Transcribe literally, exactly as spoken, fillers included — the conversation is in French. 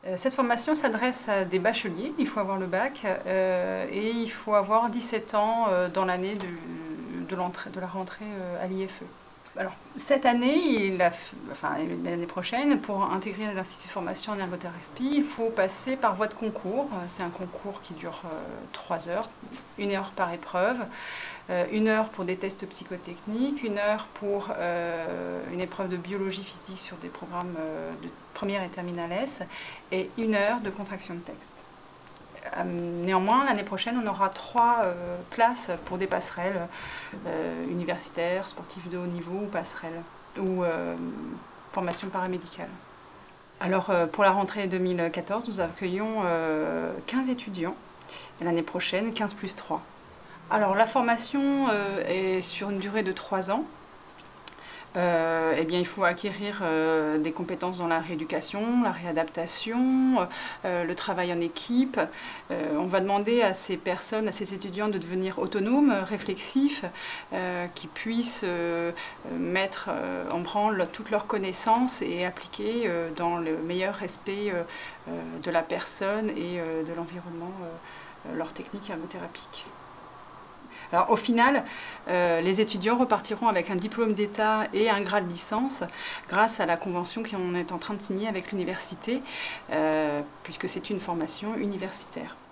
Cette formation s'adresse à des bacheliers, il faut avoir le bac euh, et il faut avoir dix-sept ans euh, dans l'année de, de, de la rentrée euh, à l'I F E. Alors, cette année, enfin, l'année prochaine, pour intégrer l'Institut de formation en ergothérapie, il faut passer par voie de concours. C'est un concours qui dure euh, trois heures, une heure par épreuve, euh, une heure pour des tests psychotechniques, une heure pour euh, une épreuve de biologie physique sur des programmes euh, de première et terminale S, et une heure de contraction de texte. Néanmoins, l'année prochaine, on aura trois euh, places pour des passerelles euh, universitaires, sportifs de haut niveau ou passerelles, ou euh, formation paramédicale. Alors, euh, pour la rentrée deux mille quatorze, nous accueillons euh, quinze étudiants, et l'année prochaine, quinze plus trois. Alors, la formation euh, est sur une durée de trois ans. Euh, eh bien, il faut acquérir euh, des compétences dans la rééducation, la réadaptation, euh, le travail en équipe. Euh, on va demander à ces personnes, à ces étudiants de devenir autonomes, réflexifs, euh, qui puissent euh, mettre euh, en branle toutes leurs connaissances et appliquer euh, dans le meilleur respect euh, de la personne et euh, de l'environnement euh, leurs techniques ergothérapiques. Alors, au final, euh, les étudiants repartiront avec un diplôme d'État et un grade de licence grâce à la convention qu'on est en train de signer avec l'université, euh, puisque c'est une formation universitaire.